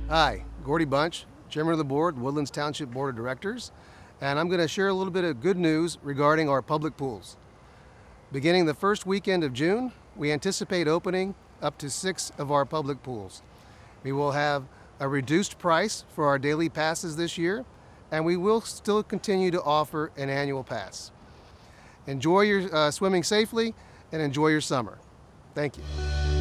Hi, Gordy Bunch, Chairman of the Board, Woodlands Township Board of Directors, and I'm going to share a little bit of good news regarding our public pools. Beginning the first weekend of June, we anticipate opening up to 6 of our public pools. We will have a reduced price for our daily passes this year, and we will still continue to offer an annual pass. Enjoy your swimming safely and enjoy your summer. Thank you.